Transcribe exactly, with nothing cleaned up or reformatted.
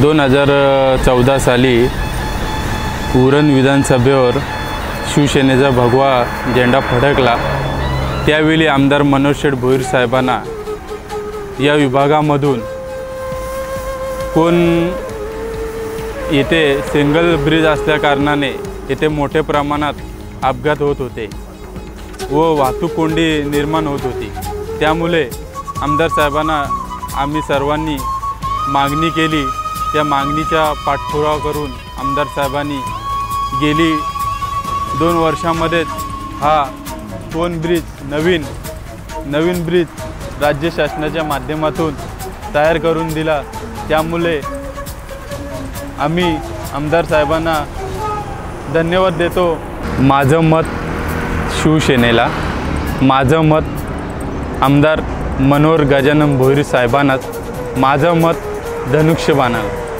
दोन हजार चौदा साली उरण विधानसभेवर शिवसेनेचा भगवा झेंडा फडकला। त्यावेळी आमदार मनोज शेठ भोईर साहेबांना या विभागामधून कोण येथे सिंगल ब्रिज असल्या कारणाने येथे मोठ्या प्रमाणात अपघात होत होते व वाहतूक कोंडी निर्माण होत होती। त्यामुळे आमदार साहेबांना आम्ही सर्वांनी मागणी केली। त्या मागणीचा पाठपुरावा करून आमदार साहेबांनी गेली दोन वर्षांमध्येच हा कोन ब्रिज नवीन नवीन ब्रिज राज्य शासनाच्या माध्यमातून तयार करून दिला। त्यामुळे आम्ही आमदार साहेबांना धन्यवाद देतो। माझं मत शिवसेनेला, माझं मत आमदार मनोहर गजानन भोईर साहेबांनाच, माझं मत धनुष्यबाणाला।